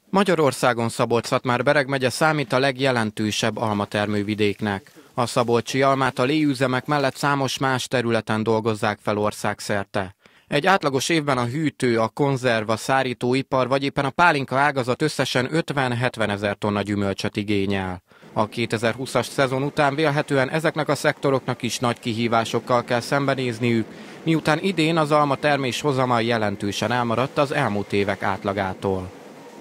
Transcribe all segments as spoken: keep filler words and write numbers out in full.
Magyarországon Szabolcs-Szatmár-Bereg megye számít a legjelentősebb almatermővidéknek. A szabolcsi almát a léüzemek mellett számos más területen dolgozzák fel országszerte. Egy átlagos évben a hűtő, a konzerv, a szárítóipar vagy éppen a pálinka ágazat összesen ötven-hetven ezer tonna gyümölcsöt igényel. A kétezer-húszas szezon után vélhetően ezeknek a szektoroknak is nagy kihívásokkal kell szembenézniük, miután idén az alma termés hozama jelentősen elmaradt az elmúlt évek átlagától.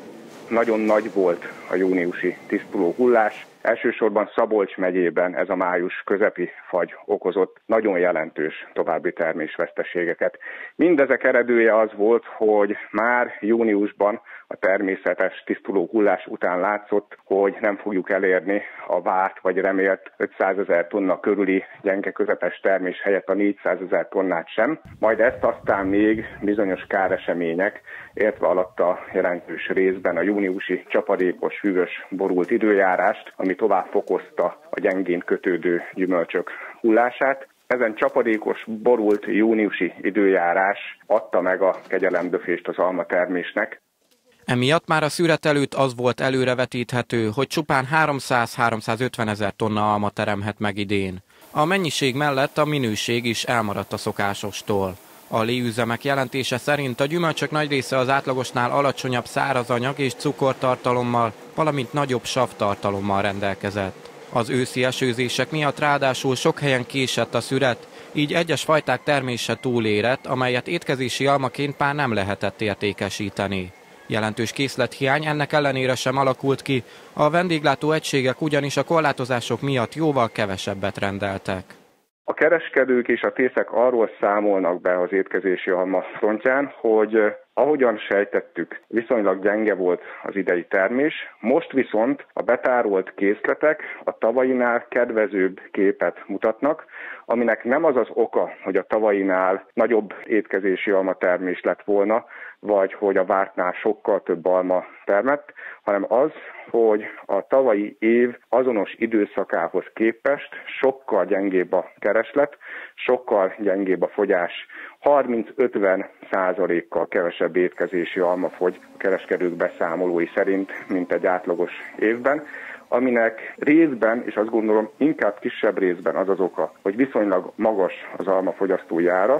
Nagyon nagy volt a júniusi tisztuló hullás. Elsősorban Szabolcs megyében ez a május közepi fagy okozott nagyon jelentős további termésveszteségeket. Mindezek eredője az volt, hogy már júniusban a természetes tisztuló hullás után látszott, hogy nem fogjuk elérni a várt vagy remélt ötszázezer tonna körüli gyenge közepes termés helyett a négyszázezer tonnát sem. Majd ezt aztán még bizonyos káresemények, értve alatta jelentős részben a júniusi csapadékos, hűvös, borult időjárást, ami tovább fokozta a gyengén kötődő gyümölcsök hullását. Ezen csapadékos, borult júniusi időjárás adta meg a kegyelemdöfést az almatermésnek. Emiatt már a szüret előtt az volt előrevetíthető, hogy csupán háromszáz-háromszázötven ezer tonna alma teremhet meg idén. A mennyiség mellett a minőség is elmaradt a szokásostól. A léüzemek jelentése szerint a gyümölcsök nagy része az átlagosnál alacsonyabb szárazanyag és cukortartalommal, valamint nagyobb savtartalommal rendelkezett. Az őszi esőzések miatt ráadásul sok helyen késett a szüret, így egyes fajták termése túlérett, amelyet étkezési almaként már nem lehetett értékesíteni. Jelentős készlethiány ennek ellenére sem alakult ki, a vendéglátó egységek ugyanis a korlátozások miatt jóval kevesebbet rendeltek. A kereskedők és a tészek arról számolnak be az étkezési alma frontján, hogy ahogyan sejtettük, viszonylag gyenge volt az idei termés, most viszont a betárolt készletek a tavainál kedvezőbb képet mutatnak, aminek nem az az oka, hogy a tavainál nagyobb étkezési alma termés lett volna, vagy hogy a vártnál sokkal több alma termett, hanem az, hogy a tavalyi év azonos időszakához képest sokkal gyengébb a kereslet, sokkal gyengébb a fogyás. harminc-ötven százalékkal kevesebb étkezési alma fogy a kereskedők beszámolói szerint, mint egy átlagos évben, aminek részben, és azt gondolom inkább kisebb részben az az oka, hogy viszonylag magas az alma fogyasztói ára.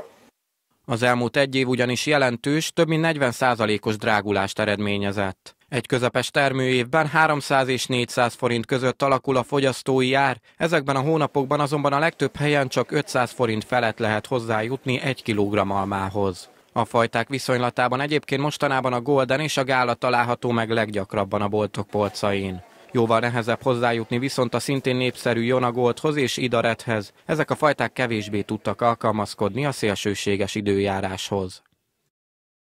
Az elmúlt egy év ugyanis jelentős, több mint negyven százalékos drágulást eredményezett. Egy közepes termőévben háromszáz és négyszáz forint között alakul a fogyasztói ár, ezekben a hónapokban azonban a legtöbb helyen csak ötszáz forint felett lehet hozzájutni egy kilogramm almához. A fajták viszonylatában egyébként mostanában a golden és a gála található meg leggyakrabban a boltok polcain. Jóval nehezebb hozzájutni viszont a szintén népszerű Jona Goldhoz és Ida Redhez. Ezek a fajták kevésbé tudtak alkalmazkodni a szélsőséges időjáráshoz.